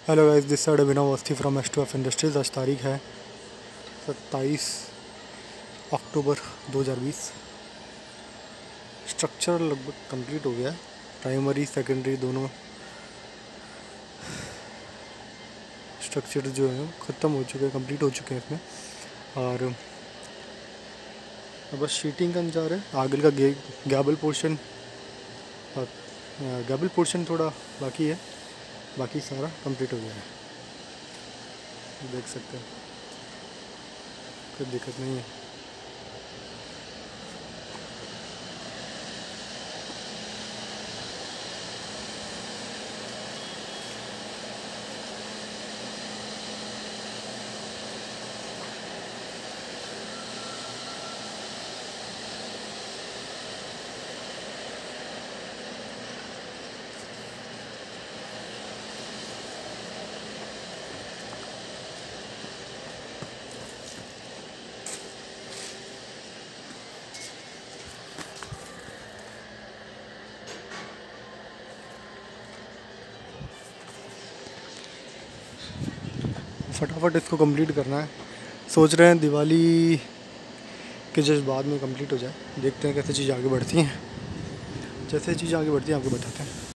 Hello guys, this side Abhinav Awasthi from S2F industries. आज तारीख है 27 अक्टूबर 2020। स्ट्रक्चर लगभग कंप्लीट हो गया है। प्राइमरी सेकेंडरी दोनों स्ट्रक्चर जो है ख़त्म हो चुके हैं, कंप्लीट हो चुके हैं इसमें। और अब बस शीटिंग का इंतजार है। आगे का गैबल पोर्शन थोड़ा बाकी है, बाकी सारा कंप्लीट हो गया है। देख सकते हैं, कोई दिक्कत नहीं है। फटाफट इसको कंप्लीट करना है। सोच रहे हैं दिवाली के जस्ट बाद में कंप्लीट हो जाए। देखते हैं कैसे चीज़ आगे बढ़ती हैं। जैसे चीज़ आगे बढ़ती है आपको बताते हैं।